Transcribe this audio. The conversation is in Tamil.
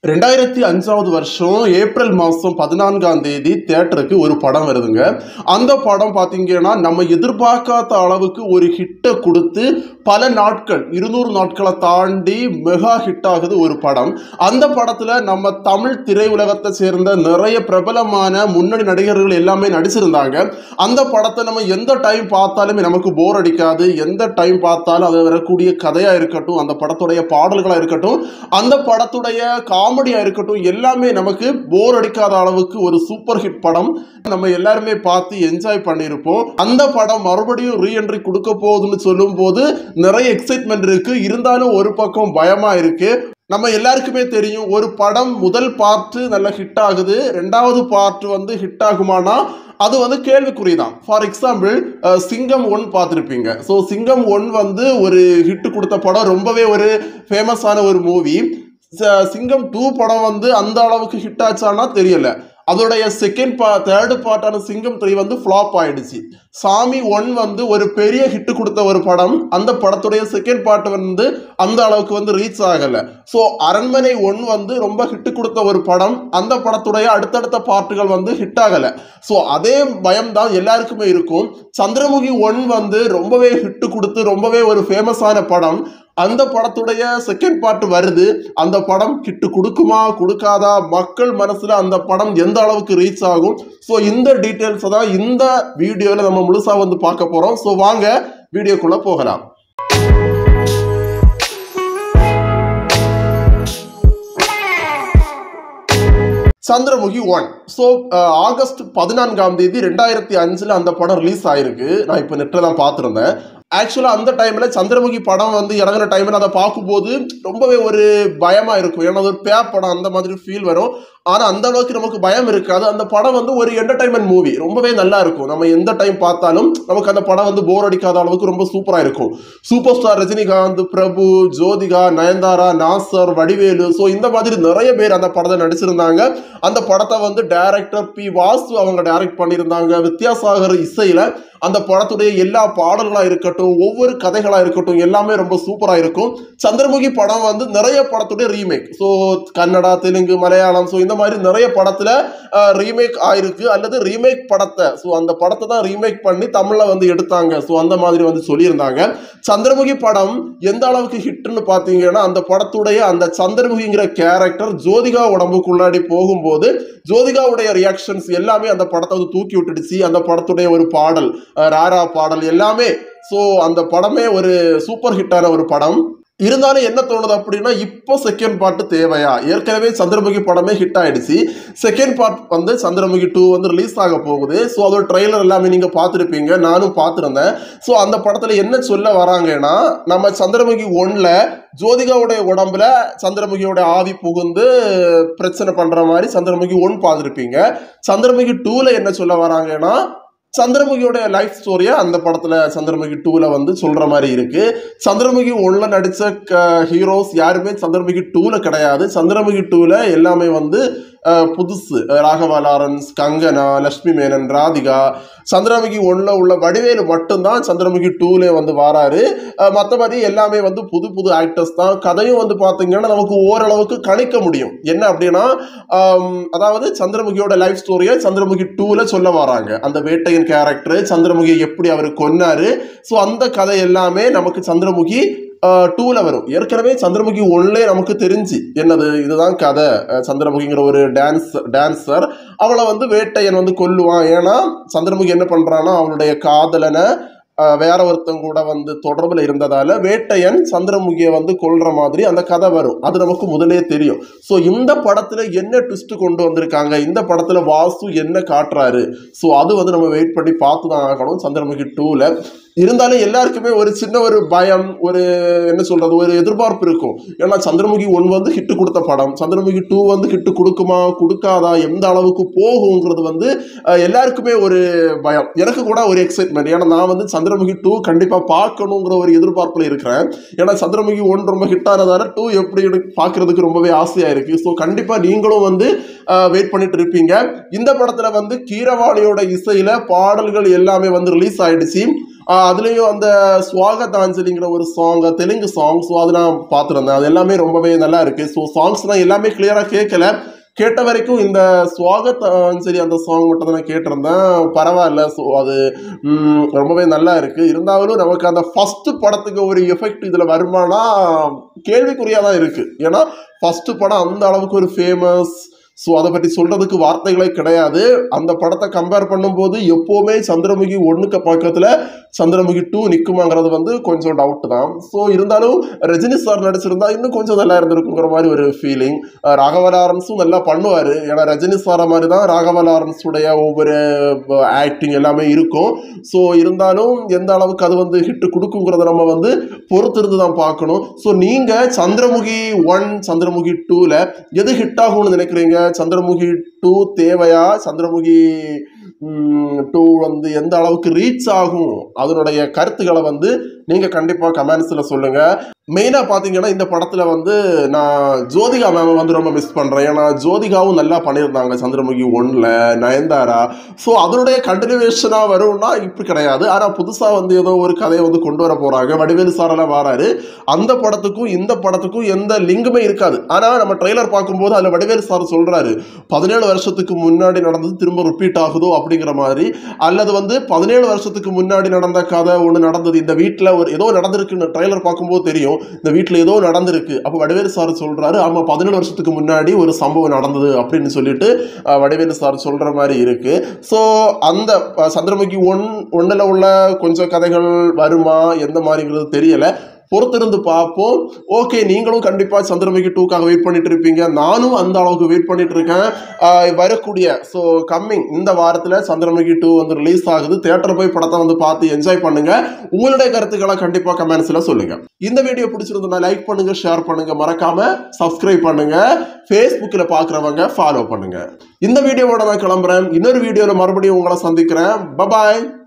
2005வது வருஷம் ஏப்ரல் மாதம் 14ஆம் தேதி தியேட்டருக்கு ஒரு படம் வருதுங்க. அந்த படம் பார்த்தீங்கன்னா நம்ம எதிர்பார்க்காத அளவுக்கு ஒரு ஹிட்டை கொடுத்து பல நாட்கள் 200 நாட்களை தாண்டி மெகா ஹிட் ஆகுது ஒரு படம். அந்த படத்தில் நம்ம தமிழ் திரையுலகத்தை சேர்ந்த நிறைய பிரபலமான முன்னணி நடிகர்கள் எல்லாமே நடிச்சிருந்தாங்க. அந்த படத்தை நம்ம எந்த டைம் பார்த்தாலுமே நமக்கு போர் அடிக்காது. எந்த டைம் பார்த்தாலும் அது வரக்கூடிய கதையாக இருக்கட்டும், அந்த படத்துடைய பாடல்களாக இருக்கட்டும், அந்த படத்துடைய காமெடியா இருக்கட்டும், எல்லாமே நமக்கு போர் அடிக்காத அளவுக்கு ஒரு சூப்பர் ஹிட் படம். நம்ம எல்லாருமே பார்த்து என்ஜாய் பண்ணியிருப்போம். அந்த படம் மறுபடியும் ரீஎன்ட்ரி கொடுக்க போகுதுன்னு சொல்லும் போது நிறைய எக்ஸைட்மெண்ட் இருக்கு. இருந்தாலும் ஒரு பக்கம் பயமா இருக்கு. நம்ம எல்லாருக்குமே தெரியும், ஒரு படம் முதல் பார்ட் நல்ல ஹிட் ஆகுது, ரெண்டாவது பார்ட் ஹிட் ஆகுமானா அது கேள்விக்குறிதான். ஃபார் எக்ஸாம்பிள் சிங்கம் 1 பார்த்துருப்பீங்க. ஸோ சிங்கம் 1 ஒரு ஹிட் கொடுத்த படம், ரொம்பவே ஒரு ஃபேமஸான ஒரு மூவி. சிங்கம் 2 படம் அந்த அளவுக்கு ஹிட் ஆச்சானா தெரியல. அதோடைய தேர்டு பார்ட்டான சிங்கம் 3 ஃப்ளாப் ஆயிடுச்சு. சாமி 1 ஒரு பெரிய ஹிட் கொடுத்த ஒரு படம். அந்த படத்துடைய செகண்ட் பார்ட் அந்த அளவுக்கு ரீச் ஆகல. ஸோ அரண்மனை 1 ரொம்ப ஹிட் கொடுத்த ஒரு படம். அந்த படத்துடைய அடுத்தடுத்த பார்ட்டுகள் ஹிட் ஆகல. ஸோ அதே பயம் தான் எல்லாருக்குமே இருக்கும். சந்திரமுகி 1 ரொம்பவே ஹிட் கொடுத்து ரொம்பவே ஒரு ஃபேமஸான படம். அந்த படத்துடைய செகண்ட் பார்ட் வருது. அந்த படம் ஹிட் கொடுக்குமா கொடுக்காதா, மக்கள் மனசுல அந்த படம் எந்த அளவுக்கு ரீச் ஆகும், ஸோ இந்த டீட்டெயில்ஸை தான் இந்த வீடியோவில் நம்ம முழுசா பார்க்க போறோம். ஸோ வாங்க வீடியோக்குள்ள போகலாம். சந்திரமுகி 1. ஸோ ஆகஸ்ட் 14ஆம் தேதி 2005 அந்த படம் ரிலீஸ் ஆயிருக்கு. நான் இப்போ நெட்டில் தான் பார்த்துருந்தேன். ஆக்சுவலாக அந்த டைமில் சந்திரமுகி படம் இறங்குற டைமில் அதை பார்க்கும்போது ரொம்பவே ஒரு பயமாக இருக்கும். ஏன்னா அது ஒரு படம், அந்த மாதிரி ஃபீல் வரும். ஆனால் அந்த அளவுக்கு நமக்கு பயம் இருக்காது. அந்த படம் ஒரு என்டர்டைன்மெண்ட் மூவி, ரொம்பவே நல்லா இருக்கும். நம்ம எந்த டைம் பார்த்தாலும் நமக்கு அந்த படம் போர் அடிக்காத அளவுக்கு ரொம்ப சூப்பராக இருக்கும். Super star Rajinikanth, Prabhu, Jyothika, Nayanthara, Nassar, Vadivelu, so இந்த மாதிரி நிறைய பேர் அந்த படத்தை நடிச்சிருந்தாங்க. அந்த படத்தை டைரக்டர் பி வாசு அவங்க டைரக்ட் பண்ணியிருந்தாங்க. வித்யாசாகர் இசையில் அந்த படத்துடைய எல்லா பாடல்களாக இருக்கட்டும், ஒவ்வொரு கதைகளாக இருக்கட்டும், எல்லாமே ரொம்ப சூப்பராக இருக்கும். சந்திரமுகி படம் நிறைய படத்துடைய remake, so Kannada, Telugu, Malayalam, so இந்த மாதிரி நிறைய படத்துல ரீமேக் ஆயிருக்கு. அல்லது ரீமேக் படத்தை, ஸோ அந்த படத்தை தான் ரீமேக் பண்ணி தமிழ்ல எடுத்தாங்க. ஸோ அந்த மாதிரி சொல்லியிருந்தாங்க. சந்திரமுகி படம் எந்த அளவுக்கு ஹிட்னு பார்த்தீங்கன்னா, அந்த படத்துடைய அந்த சந்திரமுகிங்கிற கேரக்டர் ஜோதிகா உடம்புக்குள்ளாடி போகும்போது ஜோதிகாவுடைய ரியாக்ஷன்ஸ் எல்லாமே அந்த படத்தை தூக்கி விட்டுடுச்சு. அந்த படத்துடைய ஒரு பாடல், ராரா பாடல் எல்லாமே, ஸோ அந்த படமே ஒரு சூப்பர் ஹிட்டான ஒரு படம். இருந்தாலும் என்ன தோணுது அப்படின்னா, இப்போ செகண்ட் பார்ட் தேவையா? ஏற்கனவே சந்திரமுகி படமே ஹிட் ஆயிடுச்சு. செகண்ட் பார்ட் சந்திரமுகி 2 ரிலீஸ் ஆக போகுது. ஸோ அதோட ட்ரெய்லர் எல்லாமே நீங்க பார்த்துருப்பீங்க, நானும் பார்த்துருந்தேன். ஸோ அந்த படத்துல என்ன சொல்ல வராங்கன்னா, நம்ம சந்திரமுகி 1ல ஜோதிகாவுடைய உடம்புல சந்திரமுகியோட ஆவி புகுந்து பிரச்சனை பண்ற மாதிரி சந்திரமுகி 1 பார்த்துருப்பீங்க. சந்திரமுகி 2ல என்ன சொல்ல வராங்கன்னா, சந்திரமுகியோட லைஃப் ஸ்டோரியா அந்த படத்துல சந்திரமுகி 2ல சொல்ற மாதிரி இருக்கு. சந்திரமுகி 1ல நடிச்ச ஹீரோஸ் யாருமே சந்திரமுகி 2ல கிடையாது. சந்திரமுகி 2ல எல்லாமே புதுசு. ராகவா லாரன்ஸ், கங்கனா, லட்சுமி மேனன், ராதிகா. சந்திரமுகி 1ல உள்ள வடிவேலு மட்டும்தான் சந்திரமுகி 2ல வாராரு. மற்றபடி எல்லாமே புது புது ஆக்டர்ஸ் தான். கதையும் பார்த்தீங்கன்னா நமக்கு ஓரளவுக்கு கணிக்க முடியும். என்ன அப்படின்னா, அதாவது சந்திரமுகியோட லைஃப் ஸ்டோரியை சந்திரமுகி 2ல சொல்ல வராங்க. அந்த வேட்டையன் கேரக்டர் சந்திரமுகியை எப்படி அவர் கொன்னாரு, ஸோ அந்த கதை எல்லாமே நமக்கு சந்திரமுகி 2ல வரும். ஏற்கனவே சந்திரமுகி 1லே நமக்கு தெரிஞ்சு என்னது, இதுதான் கதை. சந்திரமுகிங்கிற ஒரு டான்சர், அவளை வேட்டையன் கொல்லுவான். ஏன்னா சந்திரமுகி என்ன பண்றான்னா, அவனுடைய காதலனை வேற ஒருத்தங்க கூட தொடர்புல இருந்ததால வேட்டையன் சந்திரமுகியை கொல்ற மாதிரி அந்த கதை வரும். அது நமக்கு முதலே தெரியும். ஸோ இந்த படத்துல என்ன ட்விஸ்ட் கொண்டு வந்திருக்காங்க, இந்த படத்துல வாசு என்ன காட்டுறாரு, ஸோ அது நம்ம வெயிட் பண்ணி பார்த்து தான் ஆகணும். சந்திரமுகி 2ல இருந்தாலும் எல்லாருக்குமே ஒரு சின்ன ஒரு பயம், ஒரு என்ன சொல்றது, ஒரு எதிர்பார்ப்பு இருக்கும். ஏன்னா சந்திரமுகி 1 ஹிட் கொடுத்த படம். சந்திரமுகி 2 ஹிட் கொடுக்குமா கொடுக்காதா, எந்த அளவுக்கு போகுங்கிறது எல்லாருக்குமே ஒரு பயம். எனக்கு கூட ஒரு எக்ஸைட்மெண்ட். ஏன்னா நான் சந்திரமுகி 2 கண்டிப்பா பார்க்கணுங்கிற ஒரு எதிர்பார்ப்புல இருக்கிறேன். ஏன்னா சந்திரமுகி 1 ரொம்ப ஹிட் ஆனதால 2 எப்படி பார்க்கறதுக்கு ரொம்பவே ஆசையா இருக்கு. ஸோ கண்டிப்பா நீங்களும் வெயிட் பண்ணிட்டு இருப்பீங்க. இந்த படத்துல கீரவாணியோட இசையில பாடல்கள் எல்லாமே ரிலீஸ் ஆயிடுச்சு. அதுலேயும் அந்த ஸ்வாகதாஞ்சலிங்கிற ஒரு சாங், தெலுங்கு சாங். ஸோ அது நான் பார்த்துருந்தேன். அது எல்லாமே ரொம்பவே நல்லா இருக்கு. ஸோ சாங்ஸ் நான் எல்லாமே கிளியராக கேட்கல. கேட்ட வரைக்கும் இந்த ஸ்வாகதாஞ்சலி அந்த சாங் மட்டும் தான் நான் கேட்டிருந்தேன். பரவாயில்ல. ஸோ அது ரொம்பவே நல்லா இருக்கு. இருந்தாலும் நமக்கு அந்த ஃபர்ஸ்ட் படத்துக்கு ஒரு எஃபெக்ட் இதில் வருமானா கேள்விக்குறியாக தான் இருக்கு. ஏன்னா ஃபர்ஸ்ட் படம் அந்த அளவுக்கு ஒரு ஃபேமஸ். ஸோ அதை பற்றி சொல்றதுக்கு வார்த்தைகளே கிடையாது. அந்த படத்தை கம்பேர் பண்ணும்போது எப்போவுமே சந்திரமுகி 1க்கு பக்கத்தில் சந்திரமுகி 2 நிற்குமாங்கிறது வந்து கொஞ்சம் டவுட் தான். ஸோ இருந்தாலும் ரஜினி சார் நடிச்சிருந்தா இன்னும் கொஞ்சம் நல்லா இருந்திருக்குங்கிற மாதிரி ஒரு ஃபீலிங். ராகவா லாரன்ஸும் நல்லா பண்ணுவார். ஏன்னா ரஜினி சாரை மாதிரி தான் ராகவா லாரன்ஸுடைய ஒவ்வொரு ஆக்டிங் எல்லாமே இருக்கும். ஸோ இருந்தாலும் எந்த அளவுக்கு அது வந்து ஹிட் கொடுக்குங்கிறத நம்ம வந்து பொறுத்திருந்து தான் பார்க்கணும். ஸோ நீங்கள் சந்திரமுகி 1 சந்திரமுகி 2ல் எது ஹிட் ஆகும்னு நினைக்கிறீங்க? சந்திரமுகி 2 தேவையா? சந்திரமுகி 2 வந்து எந்த அளவுக்கு ரீச் ஆகும்? அதனுடைய கருத்துக்களை வந்து நீங்க கண்டிப்பா கமெண்ட்ஸ்ல சொல்லுங்க. மெயினா பாத்தீங்கன்னா இந்த படத்துல வந்து நான் ஜோதிகா மேம் வந்து ரொம்ப மிஸ் பண்றேன். ஏன்னா ஜோதிகாவும் நல்லா பண்ணியிருந்தாங்க சந்திரமுகி 1ல, நயன்தாரா. ஸோ அதனுடைய கண்டினியூஷனா வரும்னா இப்படி கிடையாது. ஆனா புதுசா வந்து ஏதோ ஒரு கதையை வந்து கொண்டு வர போறாங்க. வடிவேலு சாரெல்லாம் வராரு. அந்த படத்துக்கும் இந்த படத்துக்கும் எந்த லிங்குமே இருக்காது. ஆனா நம்ம ட்ரெய்லர் பார்க்கும்போது அதுல வடிவேலு சார் சொல்றாரு 17 வருஷத்துக்கு முன்னாடி நடந்தது திரும்ப ரிப்பீட் ஆகுதோ அப்படிங்கிற மாதிரி. அல்லது வந்து 17 வருஷத்துக்கு முன்னாடி நடந்த கதை ஒன்று நடந்தது, இந்த வீட்டில் ஒரு ஏதோ நடந்திருக்குன்னு ட்ரெய்லர் பார்க்கும்போது தெரியும். இந்த வீட்டில் ஏதோ நடந்திருக்கு. அப்போ வடிவேலு சார் சொல்றாரு, ஆமா 17 வருஷத்துக்கு முன்னாடி ஒரு சம்பவம் நடந்தது அப்படின்னு சொல்லிட்டு வடிவேலு சார் சொல்ற மாதிரி இருக்கு. ஸோ அந்த சந்திரமுகி 1ல் உள்ள கொஞ்சம் கதைகள் வருமா எந்த மாதிரிங்கிறது தெரியல. பொறுத்திருந்து பார்ப்போம். ஓகே, நீங்களும் கண்டிப்பா சந்திரமுகி 2க்காக வெயிட் பண்ணிட்டு இருப்பீங்க. நானும் அந்த அளவுக்கு வெயிட் பண்ணிட்டு இருக்கேன். வரக்கூடிய ஸோ கம்மிங் இந்த வாரத்தில் சந்திரமுகி 2 வந்து ரிலீஸ் ஆகுது. தியேட்டர் போய் படத்தை வந்து பார்த்து என்ஜாய் பண்ணுங்க. உங்களுடைய கருத்துக்களை கண்டிப்பா கமெண்ட்ஸ்ல சொல்லுங்க. இந்த வீடியோ பிடிச்சிருந்தா லைக் பண்ணுங்க, ஷேர் பண்ணுங்க, மறக்காம சப்ஸ்கிரைப் பண்ணுங்க. ஃபேஸ்புக்கில் பார்க்குறவங்க ஃபாலோ பண்ணுங்க. இந்த வீடியோவோட நான் கிளம்புறேன். இன்னொரு வீடியோவில் மறுபடியும் உங்களை சந்திக்கிறேன். பபாய்.